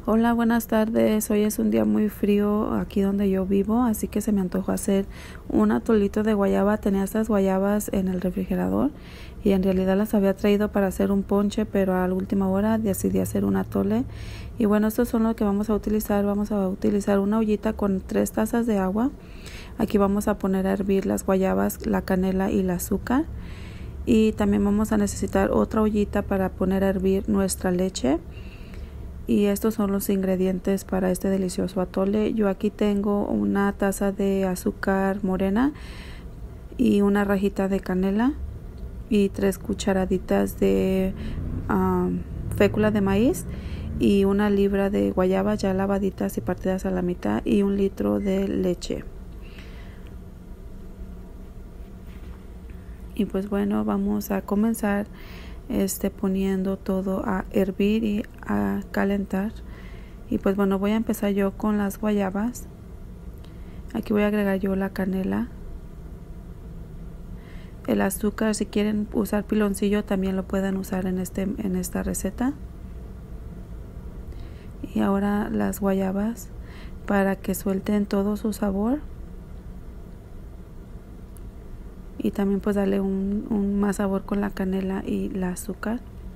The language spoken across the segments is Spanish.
Hola, buenas tardes. Hoy es un día muy frío aquí donde yo vivo, así que se me antojó hacer un atolito de guayaba. Tenía estas guayabas en el refrigerador y en realidad las había traído para hacer un ponche, pero a la última hora decidí hacer un atole. Y bueno, estos son los que vamos a utilizar. Vamos a utilizar una ollita con 3 tazas de agua. Aquí vamos a poner a hervir las guayabas, la canela y el azúcar. Y también vamos a necesitar otra ollita para poner a hervir nuestra leche. Y estos son los ingredientes para este delicioso atole. Yo aquí tengo una taza de azúcar morena y una rajita de canela y 3 cucharaditas de fécula de maíz y una libra de guayabas ya lavaditas y partidas a la mitad y 1 litro de leche. Y pues bueno, vamos a comenzar poniendo todo a hervir y a calentar. Y pues bueno, voy a empezar yo con las guayabas. Aquí voy a agregar yo la canela, el azúcar. Si quieren usar piloncillo también lo pueden usar en esta receta. Y ahora las guayabas para que suelten todo su sabor. Y también pues darle un más sabor con la canela y el azúcar.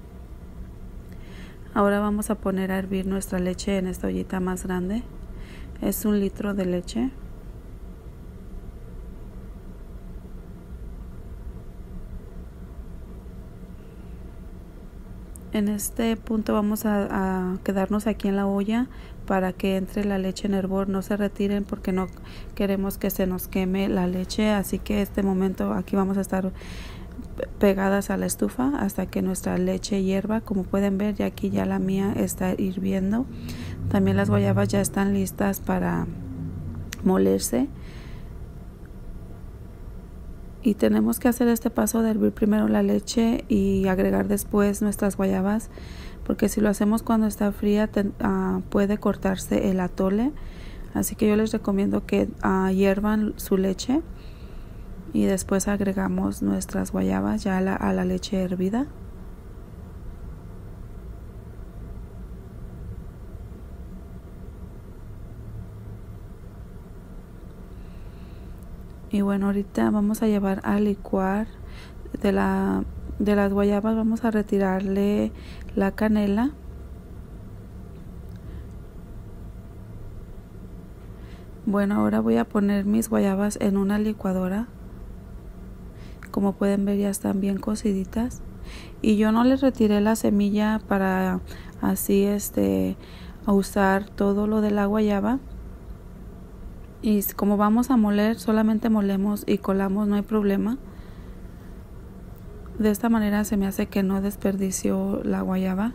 Ahora vamos a poner a hervir nuestra leche en esta ollita más grande. Es 1 litro de leche. En este punto vamos a quedarnos aquí en la olla para que entre la leche en hervor. No se retiren porque no queremos que se nos queme la leche, así que este momento aquí vamos a estar pegadas a la estufa hasta que nuestra leche hierva. Como pueden ver, ya aquí ya la mía está hirviendo. También las guayabas ya están listas para molerse. Y tenemos que hacer este paso de hervir primero la leche y agregar después nuestras guayabas, porque si lo hacemos cuando está fría puede cortarse el atole. Así que yo les recomiendo que hiervan su leche y después agregamos nuestras guayabas ya a la leche hervida. Y bueno, ahorita vamos a llevar a licuar de las guayabas. Vamos a retirarle la canela. Bueno, ahora voy a poner mis guayabas en una licuadora. Como pueden ver, ya están bien cociditas. Y yo no les retiré la semilla para así usar todo lo de la guayaba. Y como vamos a moler, solamente molemos y colamos, no hay problema. De esta manera se me hace que no desperdicio la guayaba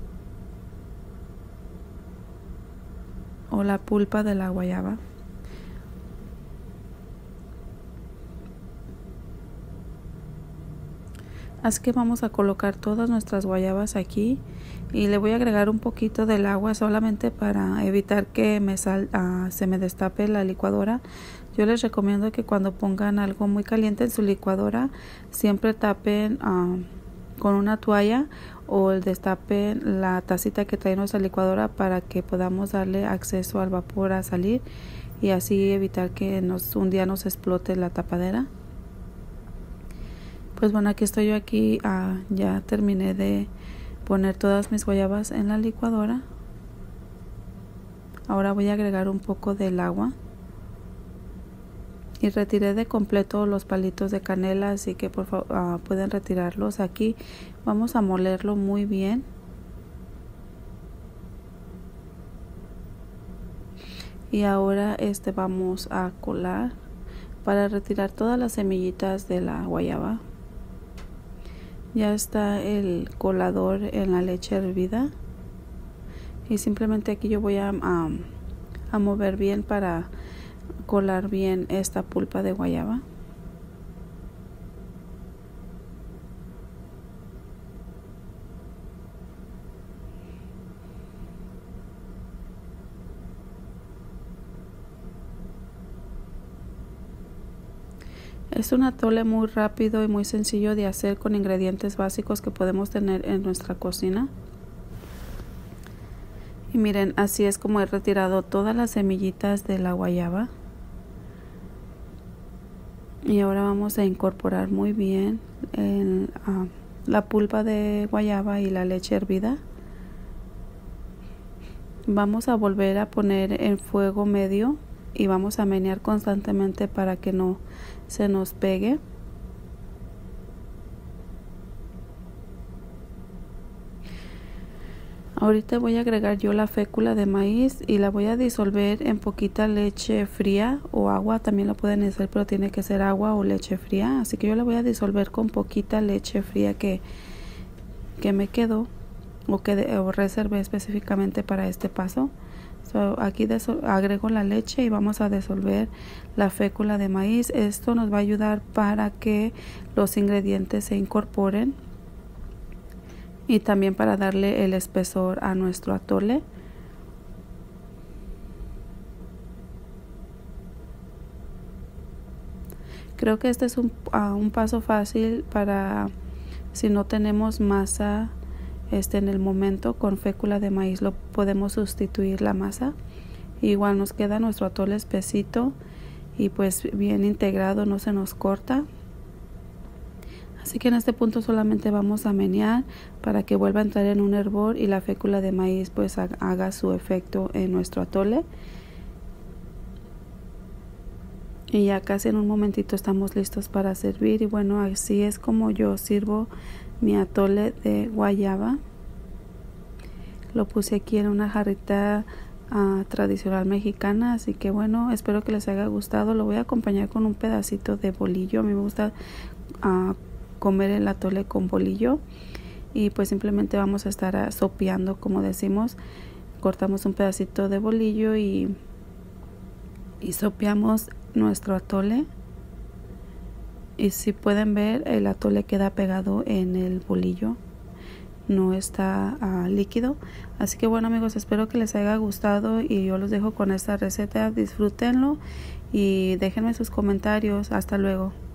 o la pulpa de la guayaba. Así que vamos a colocar todas nuestras guayabas aquí y le voy a agregar un poquito del agua solamente para evitar que se me destape la licuadora. Yo les recomiendo que cuando pongan algo muy caliente en su licuadora siempre tapen con una toalla o destapen la tacita que trae nuestra licuadora para que podamos darle acceso al vapor a salir y así evitar que un día nos explote la tapadera. Pues bueno, aquí estoy yo ya terminé de poner todas mis guayabas en la licuadora. Ahora voy a agregar un poco del agua y retiré de completo los palitos de canela, así que por favor pueden retirarlos. Aquí vamos a molerlo muy bien. Y ahora vamos a colar para retirar todas las semillitas de la guayaba. Ya está el colador en la leche hervida y simplemente aquí yo voy a mover bien para colar bien esta pulpa de guayaba. Es un atole muy rápido y muy sencillo de hacer con ingredientes básicos que podemos tener en nuestra cocina. Y miren, así es como he retirado todas las semillitas de la guayaba. Y ahora vamos a incorporar muy bien la pulpa de guayaba y la leche hervida. Vamos a volver a poner en fuego medio y vamos a menear constantemente para que no se nos pegue. Ahorita voy a agregar yo la fécula de maíz y la voy a disolver en poquita leche fría o agua, también lo pueden hacer, pero tiene que ser agua o leche fría, así que yo la voy a disolver con poquita leche fría que me quedó o reservé específicamente para este paso. Aquí agrego la leche y vamos a disolver la fécula de maíz. Esto nos va a ayudar para que los ingredientes se incorporen y también para darle el espesor a nuestro atole. Creo que este es un paso fácil para si no tenemos masa en el momento. Con fécula de maíz lo podemos sustituir la masa. Igual nos queda nuestro atole espesito y pues bien integrado, no se nos corta. Así que en este punto solamente vamos a menear para que vuelva a entrar en un hervor y la fécula de maíz pues haga su efecto en nuestro atole. Y ya casi en un momentito estamos listos para servir. Y bueno, así es como yo sirvo mi atole de guayaba. Lo puse aquí en una jarrita tradicional mexicana, así que bueno, espero que les haya gustado. Lo voy a acompañar con un pedacito de bolillo. A mí me gusta comer el atole con bolillo y pues simplemente vamos a estar sopeando, como decimos. Cortamos un pedacito de bolillo y sopeamos nuestro atole, y si pueden ver, el atole queda pegado en el bolillo, no está líquido. Así que bueno amigos, espero que les haya gustado y yo los dejo con esta receta. Disfrútenlo y déjenme sus comentarios. Hasta luego.